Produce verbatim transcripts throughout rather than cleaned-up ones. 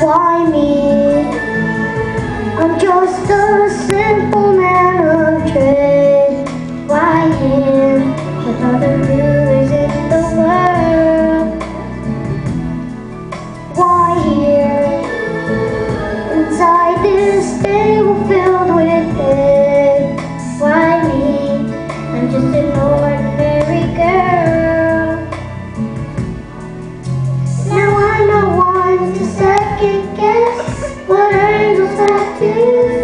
Why me? I'm just a simple man of trade. Why him with other rulers in the world? Why here inside this stable filled with hate? Why me? I'm just an ordinary girl. Now I'm not one to second guess what angels have to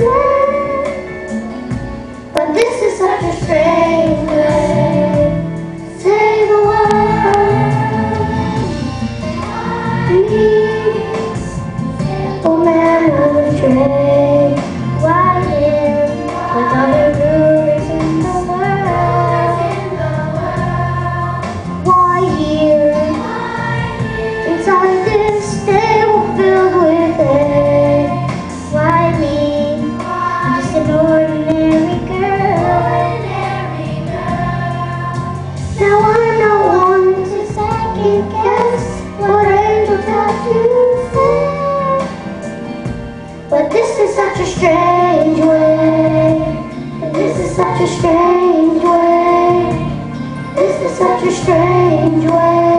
say, but this is such a strange way to save the world. Me, simple man of trade. Why him with other rulers in the world? Why here inside this stable filled with hate? Why me? I'm just an ordinary girl. Now I'm not one to second guess what angels have to say, but this is such a strange way. This is such a strange way. This is such a strange way.